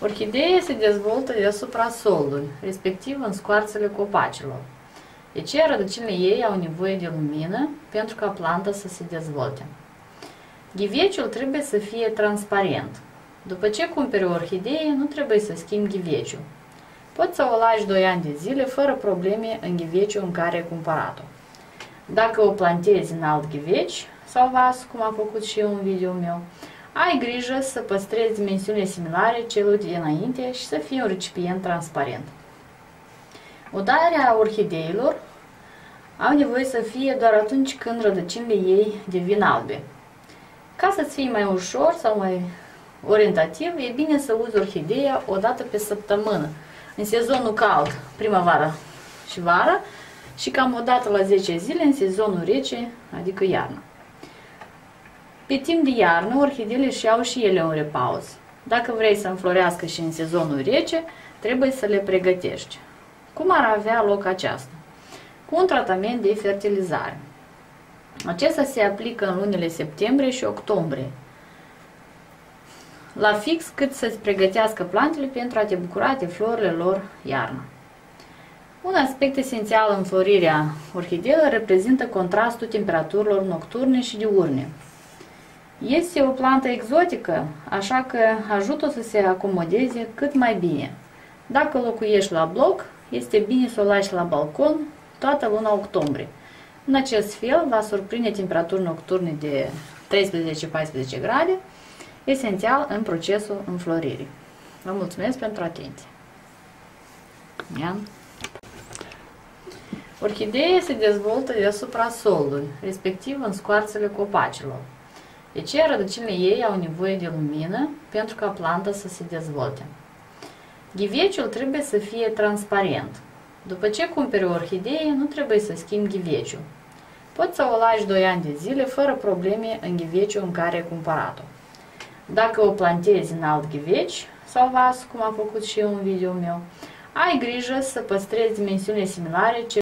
Orhideea se dezvoltă deasupra solului, respectiv în scoarțele copacilor. De ce rădăcinile ei au nevoie de lumină pentru ca planta să se dezvolte. Ghiveciul trebuie să fie transparent. După ce cumperi o orhidee, nu trebuie să schimbi ghiveciul. Poți să o lași 2 ani de zile fără probleme în ghiveciul în care ai cumpărat-o. Dacă o plantezi în alt ghiveci sau vas, cum am făcut și eu în video meu, ai grijă să păstrezi dimensiunile similare celui dinainte și să fie un recipient transparent. Udarea orhideilor au nevoie să fie doar atunci când rădăcinile ei devin albe. Ca să-ți fie mai ușor sau mai orientativ, e bine să uzi orhideea o dată pe săptămână, în sezonul cald, primăvară și vară, și cam o dată la 10 zile în sezonul rece, adică iarnă. Pe timp de iarnă, orhideele își iau și ele un repaus. Dacă vrei să înflorească și în sezonul rece, trebuie să le pregătești. Cum ar avea loc aceasta? Cu un tratament de fertilizare. Acesta se aplică în lunile septembrie și octombrie, la fix cât să-ți pregătească plantele pentru a te bucura de florile lor iarna. Un aspect esențial în înflorirea orhideelor reprezintă contrastul temperaturilor nocturne și diurne. Este o plantă exotică, așa că ajută să se acomodeze cât mai bine. Dacă locuiești la bloc, este bine să o lași la balcon toată luna octombrie. În acest fel va surprinde temperaturi nocturne de 13-14 grade, esențial în procesul înfloririi. Vă mulțumesc pentru atenție. Orhideea se dezvoltă deasupra solului, respectiv în scoarțele copacilor. De ce rădăcinile ei au nevoie de lumină pentru ca planta să se dezvolte. Ghiveciul trebuie să fie transparent. După ce cumperi o orhidee, nu trebuie să schimbi ghiveciul. Poți să o lași 2 ani de zile fără probleme în ghiveciul în care ai cumpărat-o. Dacă o plantezi în alt ghiveci sau vas, cum am făcut și eu în video meu, ai grijă să păstrezi dimensiunile similare